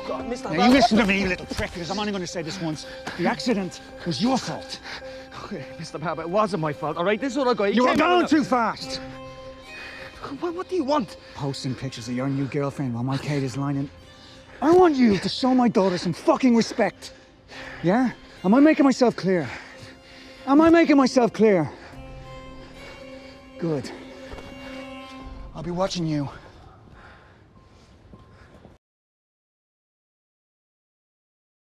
God, Mr. Now, you listen to me, you little prick, because I'm only going to say this once. The accident was your fault. Okay, Mr. Barber, it wasn't my fault, all right? This is what I got. You were going too fast. What do you want? Posting pictures of your new girlfriend while my Kate is lying. I want you to show my daughter some fucking respect. Yeah? Am I making myself clear? Am I making myself clear? Good. I'll be watching you.